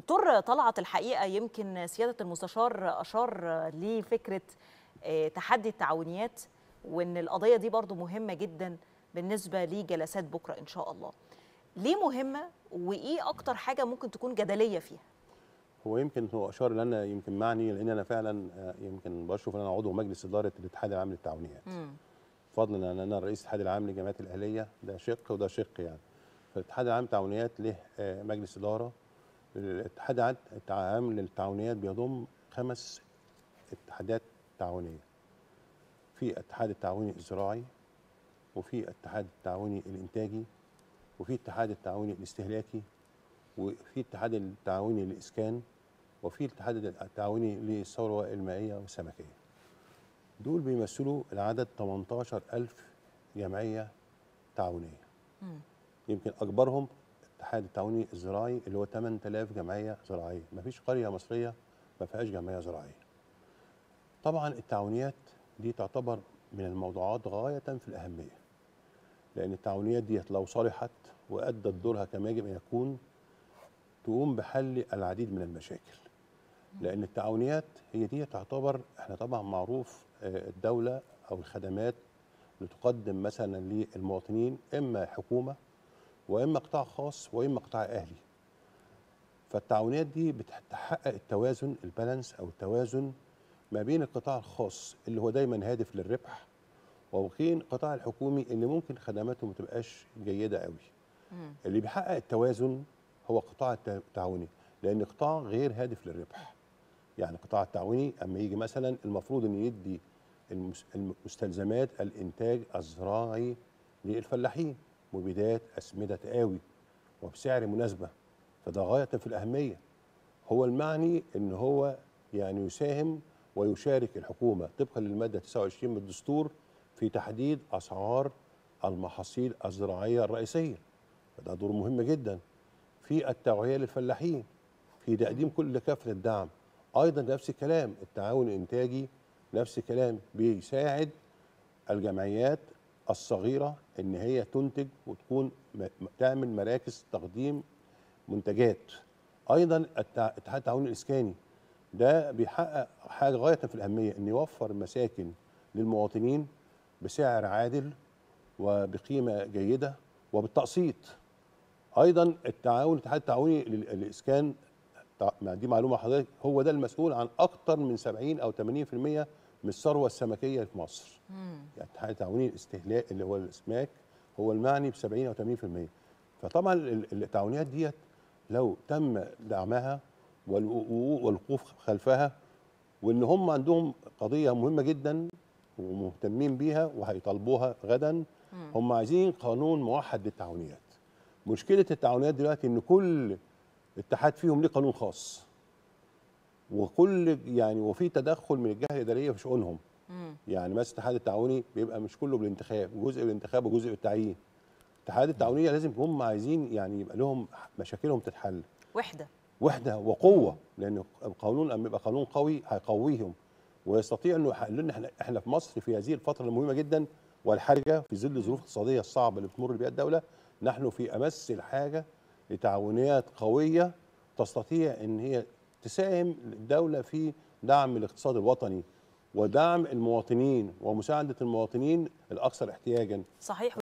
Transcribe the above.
دكتور طلعت، الحقيقة يمكن سيادة المستشار أشار لفكرة تحدي التعاونيات، وإن القضية دي برضو مهمة جدا بالنسبة لجلسات بكرة إن شاء الله. ليه مهمة وإيه أكتر حاجة ممكن تكون جدلية فيها؟ هو اشار ان انا يمكن معني، لان انا فعلا يمكن بشوف ان انا عضو مجلس اداره الاتحاد العام للتعاونيات. فضلا ان انا رئيس الاتحاد العام للجمعيات الاهليه، ده شق وده شق يعني. فالاتحاد العام للتعاونيات له مجلس اداره. الاتحاد العام للتعاونيات بيضم 5 اتحادات تعاونيه. في الاتحاد التعاوني الزراعي، وفي الاتحاد التعاوني الانتاجي، وفي الاتحاد التعاوني الاستهلاكي، وفي الاتحاد التعاوني للاسكان، وفي الاتحاد التعاوني للثروه المائيه والسمكيه. دول بيمثلوا العدد 18,000 جمعيه تعاونيه. يمكن اكبرهم الاتحاد التعاوني الزراعي اللي هو 8,000 جمعيه زراعيه، ما فيش قريه مصريه ما فيهاش جمعيه زراعيه. طبعا التعاونيات دي تعتبر من الموضوعات غايه في الاهميه، لان التعاونيات دي لو صلحت وادت دورها كما يجب ان يكون، تقوم بحل العديد من المشاكل. لأن التعاونيات هي دي تعتبر، احنا طبعا معروف الدولة أو الخدمات اللي تقدم مثلا للمواطنين إما حكومة وإما قطاع خاص وإما قطاع أهلي. فالتعاونيات دي بتحقق التوازن، البالانس أو التوازن ما بين القطاع الخاص اللي هو دايما هادف للربح، وبين القطاع الحكومي اللي ممكن خدماته ما تبقاش جيدة قوي. اللي بيحقق التوازن هو القطاع التعاوني، لأن قطاع غير هادف للربح. يعني القطاع التعاوني اما يجي مثلا المفروض ان يدي المستلزمات الانتاج الزراعي للفلاحين، مبيدات، اسمده، تقاوي، وبسعر مناسبه. فده غايه في الاهميه. هو المعني ان هو يعني يساهم ويشارك الحكومه طبقا للماده 29 من الدستور في تحديد اسعار المحاصيل الزراعيه الرئيسيه. فده دور مهم جدا في التوعيه للفلاحين، في تقديم كل كافه الدعم. ايضا نفس الكلام التعاون الانتاجي، نفس الكلام بيساعد الجمعيات الصغيره ان هي تنتج وتكون تعمل مراكز تقديم منتجات. ايضا الاتحاد التعاوني الاسكاني ده بيحقق حاجه غايه في الاهميه، ان يوفر مساكن للمواطنين بسعر عادل وبقيمه جيده وبالتقسيط. ايضا الاتحاد التعاوني للاسكان، دي معلومه حضرتك، هو ده المسؤول عن اكثر من 70 او 80% من الثروه السمكيه في مصر. يعني الاتحاد التعاوني الاستهلاك اللي هو الاسماك هو المعني ب 70 او 80%. فطبعا التعاونيات ديت لو تم دعمها والوقوف خلفها، وان هم عندهم قضيه مهمه جدا ومهتمين بيها وهيطالبوها غدا، هم عايزين قانون موحد للتعاونيات. مشكله التعاونيات دلوقتي ان كل اتحاد فيهم ليه قانون خاص، وفي تدخل من الجهه الاداريه في شؤونهم. يعني مثلا الاتحاد التعاوني بيبقى مش كله بالانتخاب، جزء بالانتخاب وجزء بالتعيين. الاتحاد التعاونيه لازم هم عايزين يعني يبقى لهم مشاكلهم تتحل. وحده وقوه، لان القانون لما يبقى قانون قوي هيقويهم ويستطيع انه يحل لنا. احنا في مصر في هذه الفتره المهمه جدا والحرجه في ظل الظروف الاقتصاديه الصعبه اللي بتمر بها الدوله، نحن في امس الحاجه لتعاونيات قويه تستطيع ان هي تساهم الدوله في دعم الاقتصاد الوطني ودعم المواطنين ومساعده المواطنين الاكثر احتياجا. صحيح.